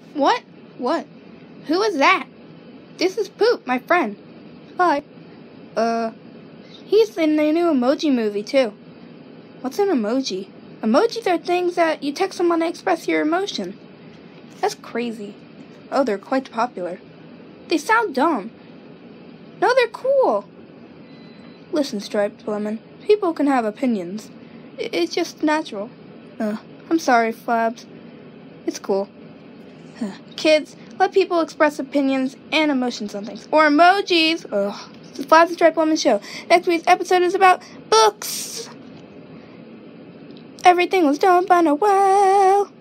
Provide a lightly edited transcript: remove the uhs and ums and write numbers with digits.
What? What? Who is that? This is Poop, my friend. Hi. He's in the new Emoji movie, too. What's an emoji? Emojis are things that you text someone to express your emotion. That's crazy. Oh, they're quite popular. They sound dumb. No, they're cool. Listen, Striped Lemon, people can have opinions. It's just natural. I'm sorry, Flabs. It's cool. Kids, let people express opinions and emotions on things. Or emojis! Ugh. It's the Flabs and Striped Lemon show. Next week's episode is about books. Everything was done by Noel.